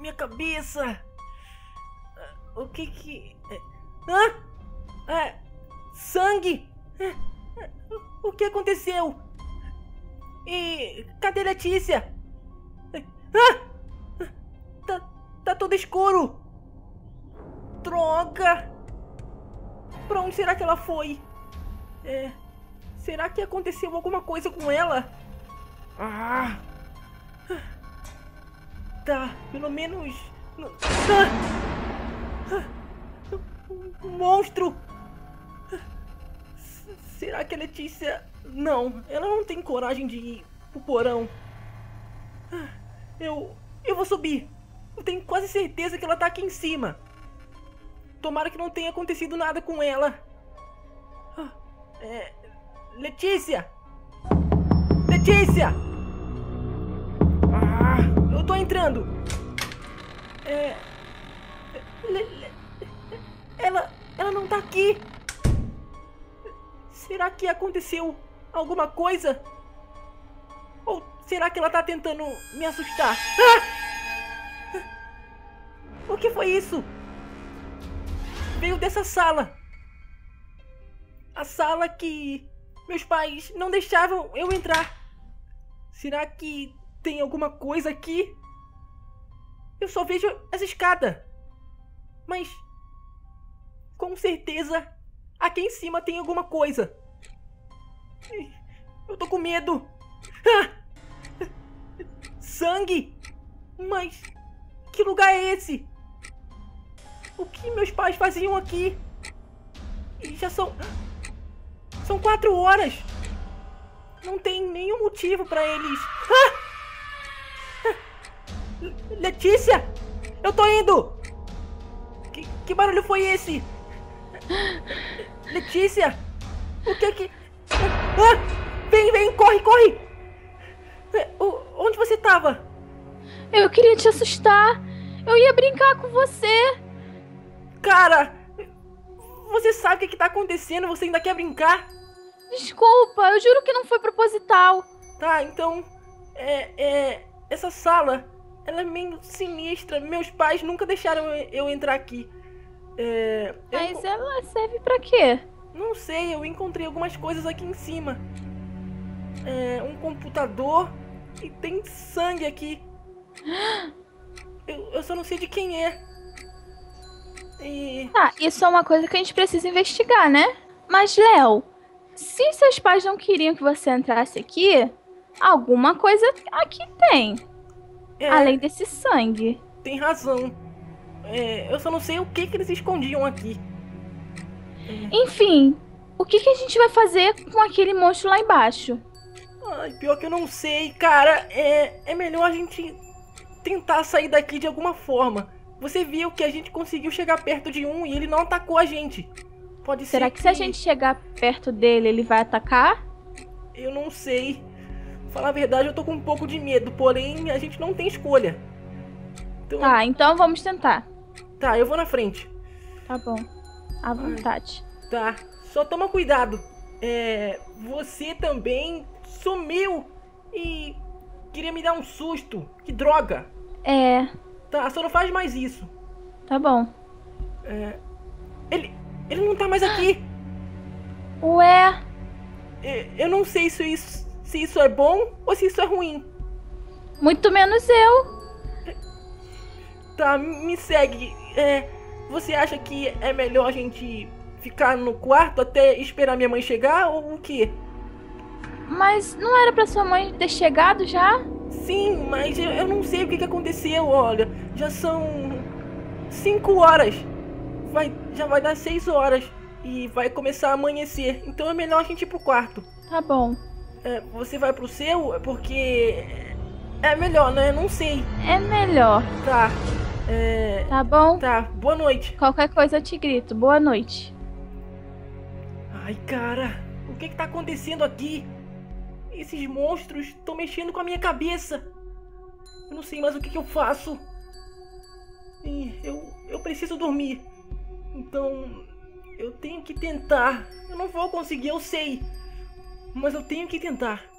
minha cabeça. O que... sangue! O que aconteceu? E cadê Letícia? Tá tudo escuro. Droga! Pra onde será que ela foi? Será que aconteceu alguma coisa com ela? Tá, pelo menos... Um monstro! Será que a Letícia... Não, ela não tem coragem de ir pro porão. Eu vou subir. Eu tenho quase certeza que ela tá aqui em cima. Tomara que não tenha acontecido nada com ela. Letícia! Letícia! Eu tô entrando. Ela não tá aqui. Será que aconteceu alguma coisa? Ou será que ela tá tentando me assustar? O que foi isso? Veio dessa sala. A sala que meus pais não deixavam eu entrar. Será que tem alguma coisa aqui? Eu só vejo essa escada. Mas com certeza aqui em cima tem alguma coisa. Eu tô com medo. Sangue? Mas que lugar é esse? O que meus pais faziam aqui? E já são 4 horas. Não tem nenhum motivo pra eles. Letícia! Eu tô indo! Que barulho foi esse? Letícia! O que... Vem, corre! Onde você tava? Eu queria te assustar. Eu ia brincar com você. Cara! Você sabe o que tá acontecendo? Você ainda quer brincar? Desculpa, eu juro que não foi proposital. Tá, então... Essa sala... Ela é meio sinistra. Meus pais nunca deixaram eu entrar aqui. Mas ela serve pra quê? Não sei, eu encontrei algumas coisas aqui em cima. Um computador e tem sangue aqui. Eu só não sei de quem é. Tá, isso é uma coisa que a gente precisa investigar, né? Mas, Léo, se seus pais não queriam que você entrasse aqui, alguma coisa aqui tem. Além desse sangue. Tem razão. Eu só não sei o que eles escondiam aqui. Enfim, o que a gente vai fazer com aquele monstro lá embaixo? Ai, pior que eu não sei, cara. É melhor a gente tentar sair daqui de alguma forma. Você viu que a gente conseguiu chegar perto de um e ele não atacou a gente. Pode ser. Será que se a gente chegar perto dele, ele vai atacar? Eu não sei. Falar a verdade, eu tô com um pouco de medo, porém a gente não tem escolha. Tá, então vamos tentar. Tá, eu vou na frente. Tá bom. À vontade. Tá, só toma cuidado. Você também sumiu e queria me dar um susto. Que droga. Tá, só não faz mais isso. Tá bom. Ele não tá mais aqui. Ué? Eu não sei se isso é bom ou se isso é ruim. Muito menos eu. Tá, me segue. Você acha que é melhor a gente ficar no quarto até esperar minha mãe chegar ou o quê? Mas não era pra sua mãe ter chegado já? Sim, mas eu não sei o que aconteceu, olha. Já são 5 horas. Já vai dar 6 horas. E vai começar a amanhecer. Então é melhor a gente ir pro quarto. Tá bom. Você vai pro seu? Porque é melhor, né? Não sei. É melhor. Tá. Tá bom? Tá, boa noite. Qualquer coisa eu te grito. Boa noite. Ai, cara. O que tá acontecendo aqui? Esses monstros estão mexendo com a minha cabeça. Eu não sei mais o que eu faço. Eu preciso dormir. Então, eu tenho que tentar. Eu não vou conseguir, eu sei. Mas eu tenho que tentar.